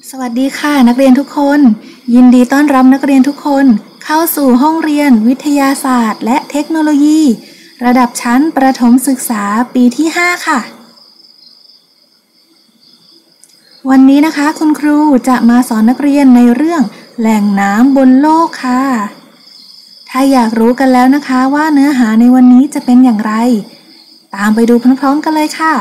สวัสดีค่ะนักเรียนทุกคนยินดีต้อนรับนักเรียนทุกคนเข้าสู่ห้องเรียนวิทยาศาสตร์และเทคโนโลยีระดับชั้นประถมศึกษาปีที่ 5 ค่ะวันนี้นะคะคุณครูจะมาสอนนักเรียนในเรื่องแหล่งน้ำบนโลกค่ะถ้าอยากรู้กันแล้วนะคะว่าเนื้อหาในวันนี้จะเป็นอย่างไรตามไปดูพร้อมๆกันเลยค่ะ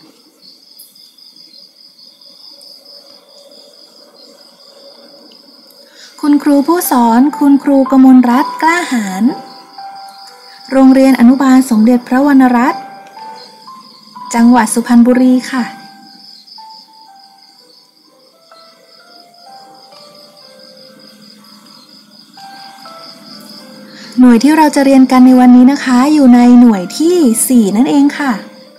คุณครูผู้สอนคุณครูกมลรัตน์กล้าหาญโรงเรียนอนุบาลสมเด็จพระวรรณรัตน์จังหวัดสุพรรณบุรีค่ะหน่วยที่เราจะเรียนกันในวันนี้นะคะอยู่ในหน่วยที่ 4 นั่นเองค่ะ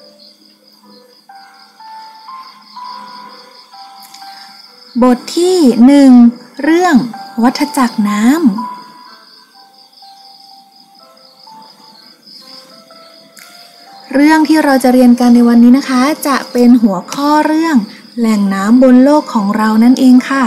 บทที่ 1 เรื่องวัฏจักรน้ำเรื่องที่เราจะเรียนกันในวันนี้นะคะจะเป็นหัวข้อเรื่องแหล่งน้ำบนโลกของเรานั่นเองค่ะ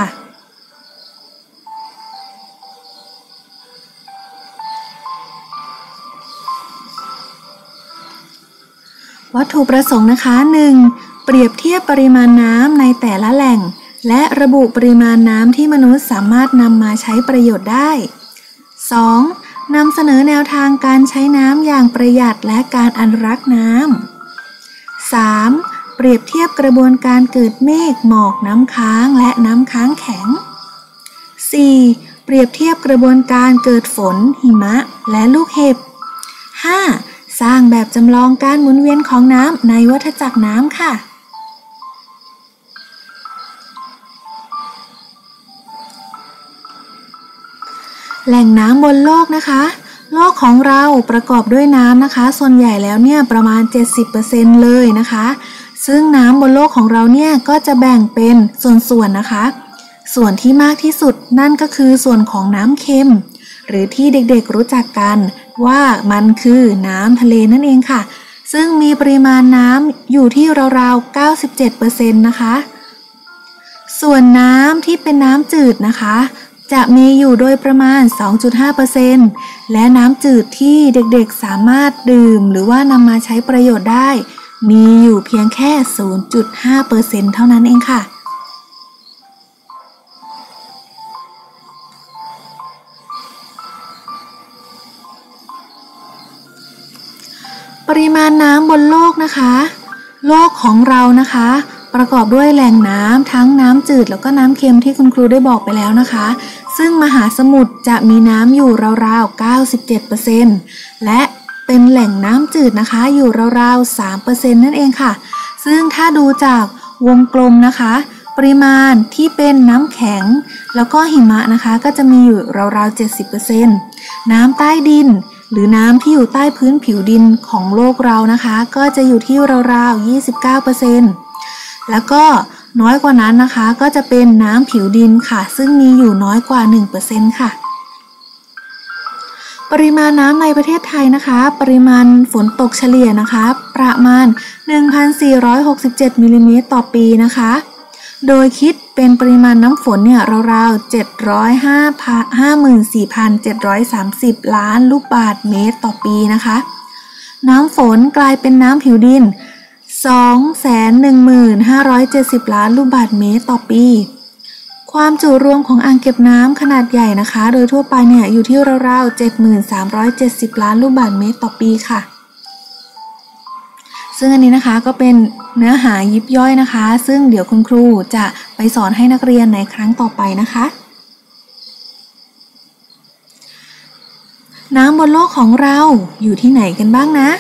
วัตถุประสงค์นะคะ 1. เปรียบเทียบปริมาณน้ำในแต่ละแหล่งและระบุปริมาณน้ำที่มนุษย์สามารถนำมาใช้ประโยชน์ได้ 2. นำเสนอแนวทางการใช้น้ำอย่างประหยัดและการอนุรักษ์น้ำ 3. เปรียบเทียบกระบวนการเกิดเมฆหมอกน้ำค้างและน้ำค้างแข็ง 4. เปรียบเทียบกระบวนการเกิดฝนหิมะและลูกเห็บ 5. สร้างแบบจำลองการหมุนเวียนของน้ำในวัฏจักรน้ำค่ะแหล่งน้ำบนโลกนะคะโลกของเราประกอบด้วยน้ำนะคะส่วนใหญ่แล้วเนี่ยประมาณ 70% เลยนะคะซึ่งน้ำบนโลกของเราเนี่ยก็จะแบ่งเป็นส่วนนะคะส่วนที่มากที่สุดนั่นก็คือส่วนของน้ำเค็มหรือที่เด็กๆรู้จักกันว่ามันคือน้ำทะเลนั่นเองค่ะซึ่งมีปริมาณน้ำอยู่ที่ราวๆ 97% นะคะส่วนน้ำที่เป็นน้ำจืดนะคะจะมีอยู่โดยประมาณ 2.5% และน้ำจืดที่เด็กๆสามารถดื่มหรือว่านำมาใช้ประโยชน์ได้มีอยู่เพียงแค่ 0.5% เท่านั้นเองค่ะปริมาณน้ำบนโลกนะคะโลกของเรานะคะประกอบด้วยแหล่งน้ำทั้งน้ำจืดแล้วก็น้ำเค็มที่คุณครูได้บอกไปแล้วนะคะซึ่งมหาสมุทรจะมีน้ำอยู่ราวๆ 97% และเป็นแหล่งน้ำจืดนะคะอยู่ราวๆ 3% นั่นเองค่ะซึ่งถ้าดูจากวงกลมนะคะปริมาณที่เป็นน้ำแข็งแล้วก็หิมะนะคะก็จะมีอยู่ราวๆ 70% น้ำใต้ดินหรือน้ำที่อยู่ใต้พื้นผิวดินของโลกเรานะคะก็จะอยู่ที่ราวๆ 29%แล้วก็น้อยกว่านั้นนะคะก็จะเป็นน้ำผิวดินค่ะซึ่งมีอยู่น้อยกว่า 1% ค่ะปริมาณน้ำในประเทศไทยนะคะปริมาณฝนตกเฉลี่ยนะคะประมาณ 1,467 มิลลิเมตรต่อปีนะคะโดยคิดเป็นปริมาณน้ำฝนเนี่ยราวๆ 754,730 ล้านลูกบาศก์เมตรต่อปีนะคะน้ำฝนกลายเป็นน้ำผิวดิน 215,570 ล้านลูกบาศก์เมตรต่อปีความจุรวมของอ่างเก็บน้ำขนาดใหญ่นะคะโดยทั่วไปเนี่ยอยู่ที่ราวๆ 7,370 ล้านลูกบาศก์เมตรต่อปีค่ะซึ่งอันนี้นะคะก็เป็นเนื้อหายิบย่อยนะคะซึ่งเดี๋ยวคุณครูจะไปสอนให้นักเรียนในครั้งต่อไปนะคะน้ำบนโลกของเราอยู่ที่ไหนกันบ้างนะ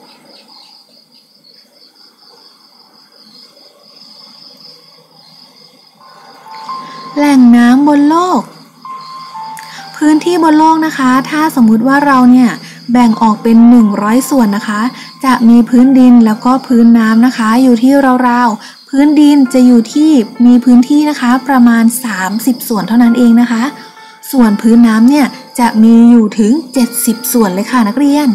แหล่งน้ำบนโลกพื้นที่บนโลกนะคะถ้าสมมุติว่าเราเนี่ยแบ่งออกเป็น100ส่วนนะคะจะมีพื้นดินแล้วก็พื้นน้ำนะคะอยู่ที่ราวๆพื้นดินจะอยู่ที่มีพื้นที่นะคะประมาณ30ส่วนเท่านั้นเองนะคะส่วนพื้นน้ำเนี่ยจะมีอยู่ถึง70ส่วนเลยค่ะนักเรียน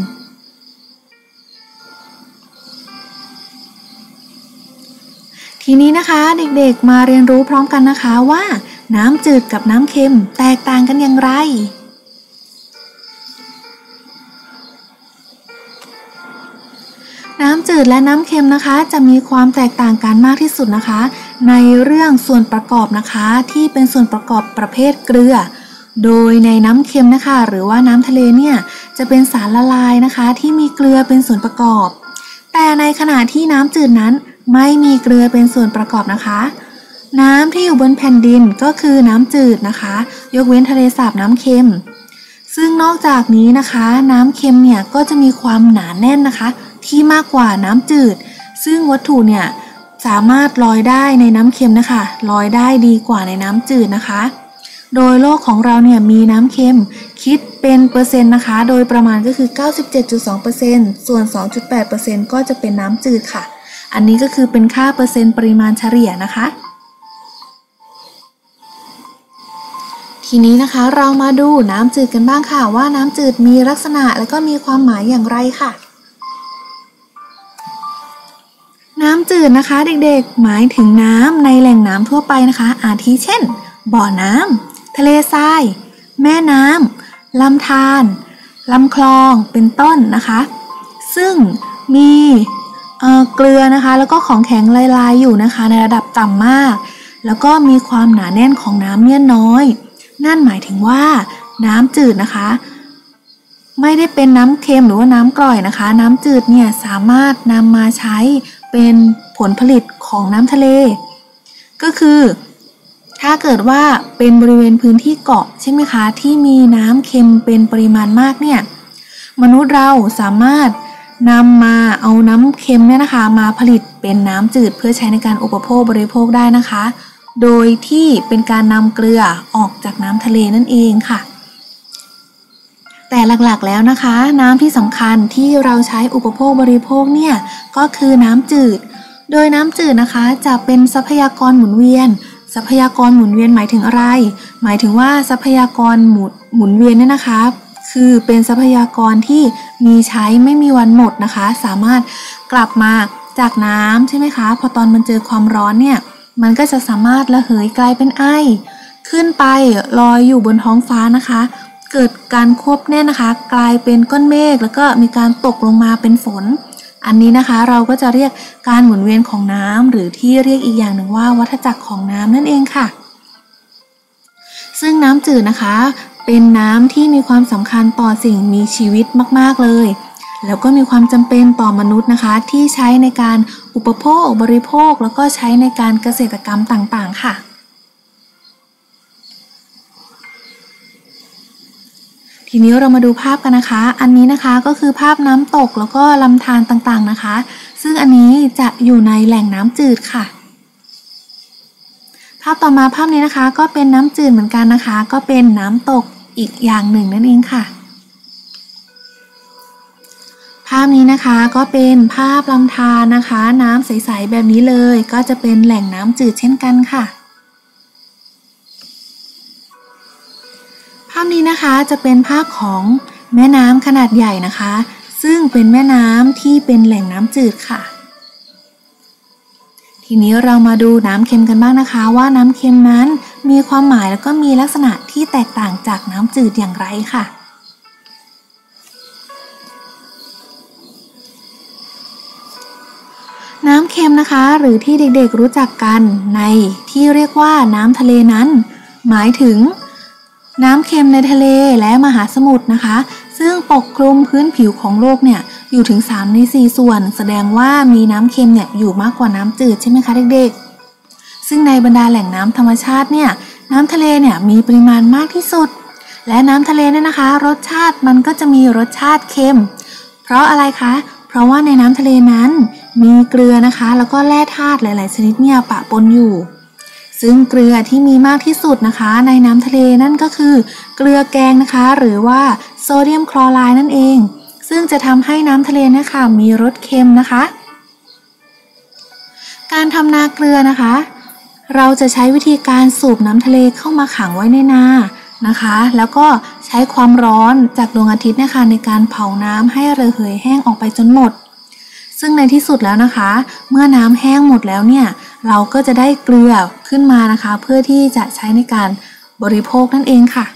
ทีนี้นะคะเด็กๆมาเรียนรู้พร้อมกันนะคะว่าน้ำจืดกับน้ำเค็มแตกต่างกันอย่างไรน้ำจืดและน้ำเค็มนะคะจะมีความแตกต่างกันมากที่สุดนะคะในเรื่องส่วนประกอบนะคะที่เป็นส่วนประกอบประเภทเกลือโดยในน้ำเค็มนะคะหรือว่าน้ำทะเลเนี่ยจะเป็นสารละลายนะคะที่มีเกลือเป็นส่วนประกอบแต่ในขณะที่น้ำจืดนั้นไม่มีเกลือเป็นส่วนประกอบนะคะน้ำที่อยู่บนแผ่นดินก็คือน้ำจืดนะคะยกเว้นทะเลสาบน้ำเค็มซึ่งนอกจากนี้นะคะน้ำเค็มเนี่ยก็จะมีความหนาแน่นนะคะที่มากกว่าน้ำจืดซึ่งวัตถุเนี่ยสามารถลอยได้ในน้ำเค็มนะคะลอยได้ดีกว่าในน้ำจืดนะคะโดยโลกของเราเนี่ยมีน้ำเค็มคิดเป็นเปอร์เซ็นต์นะคะโดยประมาณก็คือ 97.2% ส่วน 2.8% ก็จะเป็นน้ำจืดค่ะอันนี้ก็คือเป็นค่าเปอร์เซ็นต์ปริมาณเฉลี่ยนะคะทีนี้นะคะเรามาดูน้ำจืดกันบ้างค่ะว่าน้ำจืดมีลักษณะและก็มีความหมายอย่างไรค่ะน้ำจืดนะคะเด็กๆหมายถึงน้ำในแหล่งน้ำทั่วไปนะคะอาทิเช่นบ่อน้ำทะเลทรายแม่น้ำลำธารลำคลองเป็นต้นนะคะซึ่งมีเกลือนะคะแล้วก็ของแข็งละลายอยู่นะคะในระดับต่ำมากแล้วก็มีความหนาแน่นของน้ำเนี่ยน้อยนั่นหมายถึงว่าน้ำจืดนะคะไม่ได้เป็นน้ำเค็มหรือว่าน้ำกร่อยนะคะน้ำจืดเนี่ยสามารถนำมาใช้เป็นผลผลิตของน้ำทะเลก็คือถ้าเกิดว่าเป็นบริเวณพื้นที่เกาะใช่ไหมคะที่มีน้ำเค็มเป็นปริมาณมากเนี่ยมนุษย์เราสามารถนำมาเอาน้ำเค็มเนี่ยนะคะมาผลิตเป็นน้ำจืดเพื่อใช้ในการอุปโภคบริโภคได้นะคะโดยที่เป็นการนำเกลือออกจากน้ำทะเลนั่นเองค่ะแต่หลักๆแล้วนะคะน้ำที่สำคัญที่เราใช้อุปโภคบริโภคเนี่ยก็คือน้ำจืดโดยน้ำจืดนะคะจะเป็นทรัพยากรหมุนเวียนทรัพยากรหมุนเวียนหมายถึงอะไรหมายถึงว่าทรัพยากรหมุนเวียนเนี่ยนะคะคือเป็นทรัพยากรที่มีใช้ไม่มีวันหมดนะคะสามารถกลับมาจากน้ำใช่ไหมคะพอตอนมันเจอความร้อนเนี่ยมันก็จะสามารถระเหยกลายเป็นไอขึ้นไปลอยอยู่บนท้องฟ้านะคะเกิดการควบแน่นนะคะกลายเป็นก้อนเมฆแล้วก็มีการตกลงมาเป็นฝนอันนี้นะคะเราก็จะเรียกการหมุนเวียนของน้ำหรือที่เรียกอีกอย่างหนึ่งว่าวัฏจักรของน้ำนั่นเองค่ะซึ่งน้ำจืดนะคะเป็นน้ำที่มีความสำคัญต่อสิ่งมีชีวิตมากๆเลยแล้วก็มีความจำเป็นต่อมนุษย์นะคะที่ใช้ในการอุปโภคบริโภคแล้วก็ใช้ในการเกษตรกรรมต่างๆค่ะทีนี้เรามาดูภาพกันนะคะอันนี้นะคะก็คือภาพน้ำตกแล้วก็ลำธารต่างๆนะคะซึ่งอันนี้จะอยู่ในแหล่งน้ำจืดค่ะภาพต่อมาภาพนี้นะคะก็เป็นน้ำจืดเหมือนกันนะคะก็เป็นน้ำตกอีกอย่างหนึ่งนั่นเองค่ะภาพนี้นะคะก็เป็นภาพลำธารนะคะน้ำใสๆแบบนี้เลยก็จะเป็นแหล่งน้ำจืดเช่นกันค่ะภาพนี้นะคะจะเป็นภาพของแม่น้ำขนาดใหญ่นะคะซึ่งเป็นแม่น้ำที่เป็นแหล่งน้ำจืดค่ะทีนี้เรามาดูน้ำเค็มกันบ้างนะคะว่าน้ำเค็มนั้นมีความหมายแล้วก็มีลักษณะที่แตกต่างจากน้ำจืดอย่างไรค่ะน้ำเค็มนะคะหรือที่เด็กๆรู้จักกันในที่เรียกว่าน้ำทะเลนั้นหมายถึงน้ำเค็มในทะเลและมหาสมุทรนะคะซึ่งปกคลุมพื้นผิวของโลกเนี่ยอยู่ถึง3 ใน 4ส่วนแสดงว่ามีน้ำเค็มเนี่ยอยู่มากกว่าน้ำจืดใช่ไหมคะเด็กๆซึ่งในบรรดาแหล่งน้ำธรรมชาติเนี่ยน้ำทะเลเนี่ยมีปริมาณมากที่สุดและน้ำทะเลเนี่ยนะคะรสชาติมันก็จะมีรสชาติเค็มเพราะอะไรคะเพราะว่าในน้ำทะเลนั้นมีเกลือนะคะแล้วก็แร่ธาตุหลายๆชนิดเนี่ยปะปนอยู่ซึ่งเกลือที่มีมากที่สุดนะคะในน้ำทะเลนั่นก็คือเกลือแกงนะคะหรือว่าโซเดียมคลอไรด์นั่นเองซึ่งจะทำให้น้ำทะเลเนี่ยค่ะมีรสเค็มนะคะการทำนาเกลือนะคะเราจะใช้วิธีการสูบน้ำทะเลเข้ามาขังไว้ในนานะคะแล้วก็ใช้ความร้อนจากดวงอาทิตย์นะคะในการเผาน้ำให้ระเหยแห้งออกไปจนหมดซึ่งในที่สุดแล้วนะคะเมื่อน้ำแห้งหมดแล้วเนี่ยเราก็จะได้เกลือขึ้นมานะคะเพื่อที่จะใช้ในการบริโภคนั่นเองค่ะ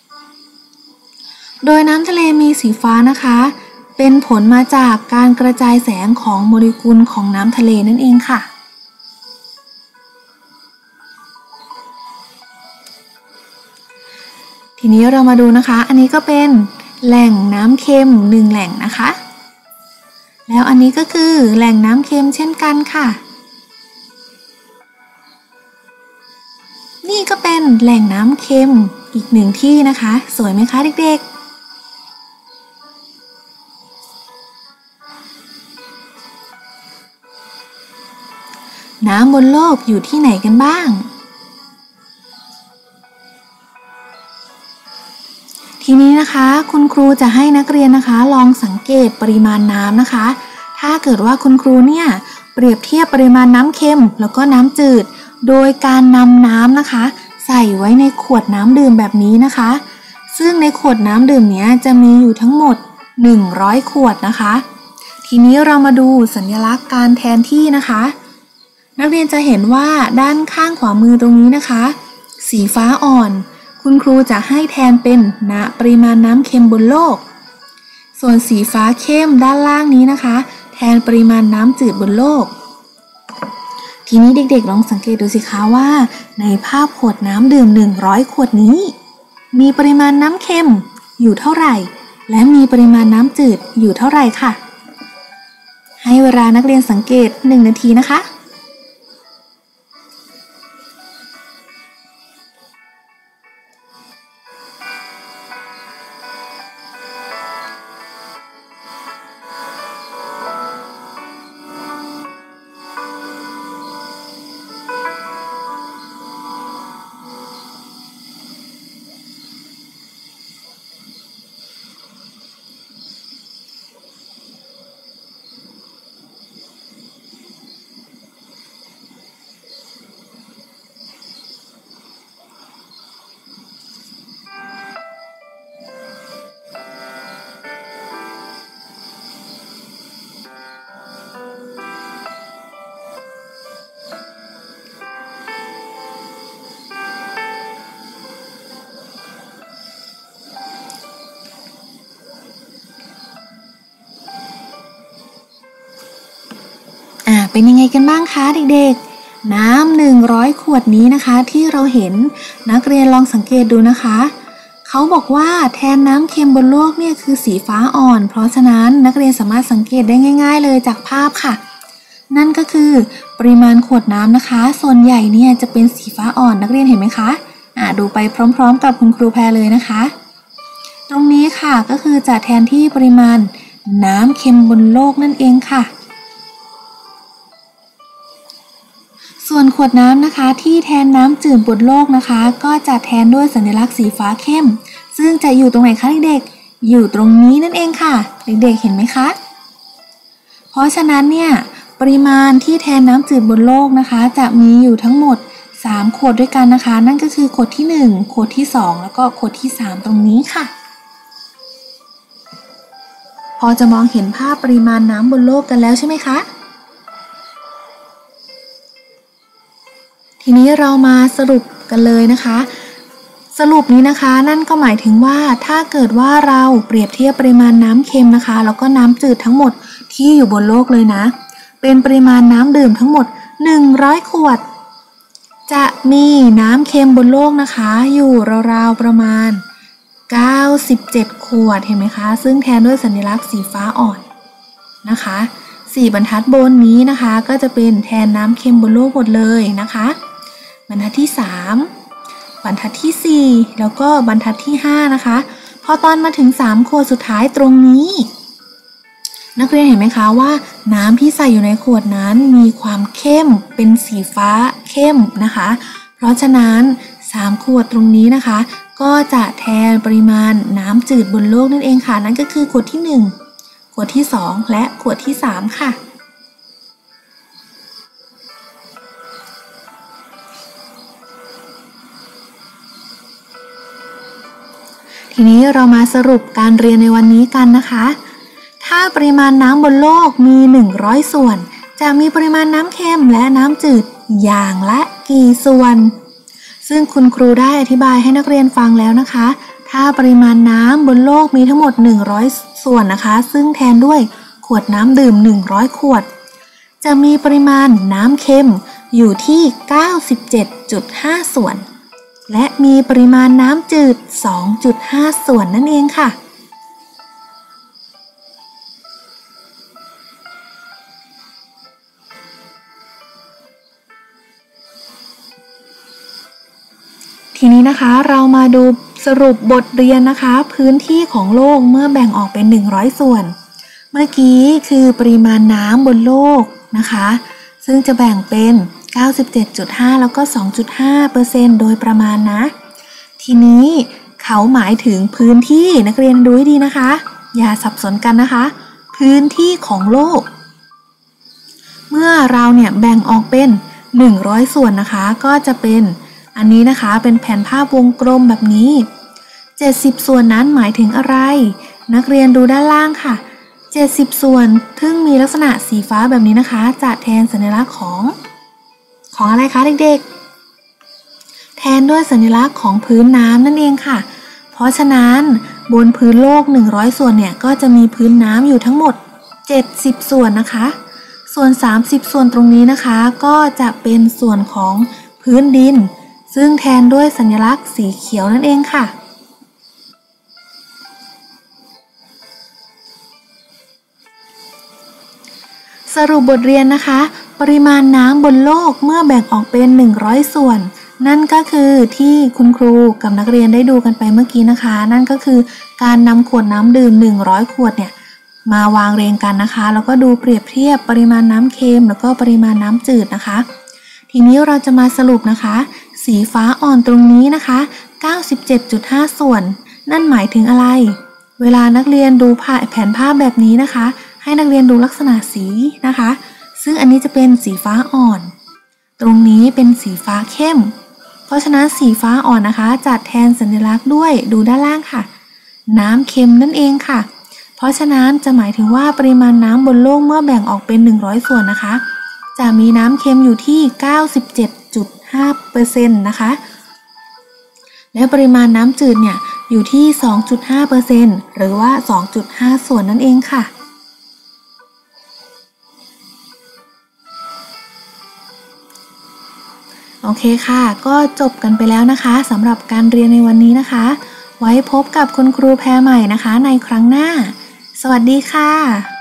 โดยน้ำทะเลมีสีฟ้านะคะเป็นผลมาจากการกระจายแสงของโมเลกุลของน้ำทะเลนั่นเองค่ะทีนี้เรามาดูนะคะอันนี้ก็เป็นแหล่งน้ำเค็ม1แหล่งนะคะแล้วอันนี้ก็คือแหล่งน้ำเค็มเช่นกันค่ะนี่ก็เป็นแหล่งน้ำเค็มอีก1ที่นะคะสวยไหมคะเด็กๆน้ำบนโลกอยู่ที่ไหนกันบ้างทีนี้นะคะคุณครูจะให้นักเรียนนะคะลองสังเกตปริมาณน้ำนะคะถ้าเกิดว่าคุณครูเนี่ยเปรียบเทียบปริมาณน้ำเค็มแล้วก็น้ำจืดโดยการนำน้ำนะคะใส่ไว้ในขวดน้ำดื่มแบบนี้นะคะซึ่งในขวดน้ำดื่มนี้จะมีอยู่ทั้งหมด100ขวดนะคะทีนี้เรามาดูสัญลักษณ์การแทนที่นะคะนักเรียนจะเห็นว่าด้านข้างขวามือตรงนี้นะคะสีฟ้าอ่อนคุณครูจะให้แทนเป็นปริมาณน้ำเค็มบนโลกส่วนสีฟ้าเข้มด้านล่างนี้นะคะแทนปริมาณน้ำจืดบนโลกทีนี้เด็กๆลองสังเกตดูสิคะว่าในภาพขวดน้ำดื่ม100ขวดนี้มีปริมาณน้ำเค็มอยู่เท่าไหร่และมีปริมาณน้ำจืดอยู่เท่าไหร่ค่ะให้เวลานักเรียนสังเกต1นาทีนะคะเป็นยังไงกันบ้างคะเด็กๆน้ำ100ขวดนี้นะคะที่เราเห็นนักเรียนลองสังเกตดูนะคะเขาบอกว่าแทนน้ำเค็มบนโลกเนี่ยคือสีฟ้าอ่อนเพราะฉะนั้นนักเรียนสามารถสังเกตได้ง่ายๆเลยจากภาพค่ะนั่นก็คือปริมาณขวดน้ำนะคะส่วนใหญ่เนี่ยจะเป็นสีฟ้าอ่อนนักเรียนเห็นไหมคะดูไปพร้อมๆกับคุณครูแพรเลยนะคะตรงนี้ค่ะก็คือจะแทนที่ปริมาณน้ำเค็มบนโลกนั่นเองค่ะส่วนขวดน้ำนะคะที่แทนน้ำจืดบนโลกนะคะก็จะแทนด้วยสัญลักษณ์สีฟ้าเข้มซึ่งจะอยู่ตรงไหนคะเด็กๆอยู่ตรงนี้นั่นเองค่ะเด็กๆเห็นไหมคะเพราะฉะนั้นเนี่ยปริมาณที่แทนน้ำจืดบนโลกนะคะจะมีอยู่ทั้งหมด3ขวดด้วยกันนะคะนั่นก็คือขวดที่1ขวดที่2แล้วก็ขวดที่3ตรงนี้ค่ะพอจะมองเห็นภาพปริมาณน้ำบนโลกกันแล้วใช่ไหมคะทีนี้เรามาสรุปกันเลยนะคะสรุปนี้นะคะนั่นก็หมายถึงว่าถ้าเกิดว่าเราเปรียบเทียบปริมาณน้ำเค็มนะคะแล้วก็น้ำจืดทั้งหมดที่อยู่บนโลกเลยนะเป็นปริมาณน้ำดื่มทั้งหมด100ขวดจะมีน้ำเค็มบนโลกนะคะอยู่ราวๆประมาณ97ขวดเห็นไหมคะซึ่งแทนด้วยสัญลักษณ์สีฟ้าอ่อนนะคะ4บรรทัดบนนี้นะคะก็จะเป็นแทนน้ำเค็มบนโลกหมดเลยนะคะบรรทัดที่3บรรทัดที่4แล้วก็บรรทัดที่5นะคะพอตอนมาถึง3ขวดสุดท้ายตรงนี้นักเรียนเห็นไหมคะว่าน้ำที่ใส่อยู่ในขวดนั้นมีความเข้มเป็นสีฟ้าเข้มนะคะเพราะฉะนั้น3ขวดตรงนี้นะคะก็จะแทนปริมาณน้ำจืดบนโลกนั่นเองค่ะนั่นก็คือขวดที่1ขวดที่2และขวดที่3ค่ะทีนี้เรามาสรุปการเรียนในวันนี้กันนะคะถ้าปริมาณน้ำบนโลกมี100ส่วนจะมีปริมาณน้ำเค็มและน้ำจืดอย่างละกี่ส่วนซึ่งคุณครูได้อธิบายให้นักเรียนฟังแล้วนะคะถ้าปริมาณน้ำบนโลกมีทั้งหมด100ส่วนนะคะซึ่งแทนด้วยขวดน้ำดื่ม100ขวดจะมีปริมาณน้ำเค็มอยู่ที่ 97.5 ส่วนและมีปริมาณน้ำจืด 2.5 ส่วนนั่นเองค่ะทีนี้นะคะเรามาดูสรุปบทเรียนนะคะพื้นที่ของโลกเมื่อแบ่งออกเป็น100ส่วนเมื่อกี้คือปริมาณน้ำบนโลกนะคะซึ่งจะแบ่งเป็น 97.5 แล้วก็ 2.5% โดยประมาณนะทีนี้เขาหมายถึงพื้นที่นักเรียนดูให้ดีนะคะอย่าสับสนกันนะคะพื้นที่ของโลกเมื่อเราเนี่ยแบ่งออกเป็น100ส่วนนะคะก็จะเป็นอันนี้นะคะเป็นแผนภาพวงกลมแบบนี้70ส่วนนั้นหมายถึงอะไรนักเรียนดูด้านล่างค่ะ70ส่วนซึ่งมีลักษณะสีฟ้าแบบนี้นะคะจะแทนสัญลักษณ์ของอะไรคะเด็กๆแทนด้วยสัญลักษณ์ของพื้นน้ำนั่นเองค่ะเพราะฉะนั้นบนพื้นโลก100ส่วนเนี่ยก็จะมีพื้นน้ำอยู่ทั้งหมด70ส่วนนะคะส่วน30ส่วนตรงนี้นะคะก็จะเป็นส่วนของพื้นดินซึ่งแทนด้วยสัญลักษณ์สีเขียวนั่นเองค่ะสรุปบทเรียนนะคะปริมาณน้ำบนโลกเมื่อแบ่งออกเป็น100ส่วนนั่นก็คือที่คุณครูกับนักเรียนได้ดูกันไปเมื่อกี้นะคะนั่นก็คือการนำขวดน้ำดื่ม100ขวดเนี่ยมาวางเรียงกันนะคะแล้วก็ดูเปรียบเทียบปริมาณน้ำเค็มแล้วก็ปริมาณน้ำจืดนะคะทีนี้เราจะมาสรุปนะคะสีฟ้าอ่อนตรงนี้นะคะ 97.5 ส่วนนั่นหมายถึงอะไรเวลานักเรียนดูแผนภาพแบบนี้นะคะให้นักเรียนดูลักษณะสีนะคะซึ่งอันนี้จะเป็นสีฟ้าอ่อนตรงนี้เป็นสีฟ้าเข้มเพราะฉะนั้นสีฟ้าอ่อนนะคะจัดแทนสัญลักษณ์ด้วยดูด้านล่างค่ะน้ำเค็มนั่นเองค่ะเพราะฉะนั้นจะหมายถึงว่าปริมาณน้ำบนโลกเมื่อแบ่งออกเป็น100ส่วนนะคะจะมีน้ำเค็มอยู่ที่ 97.5% นะคะและปริมาณน้ำจืดเนี่ยอยู่ที่ 2.5% หรือว่า 2.5 ส่วนนั่นเองค่ะโอเคค่ะก็จบกันไปแล้วนะคะสำหรับการเรียนในวันนี้นะคะไว้พบกับคุณครูแพรใหม่นะคะในครั้งหน้าสวัสดีค่ะ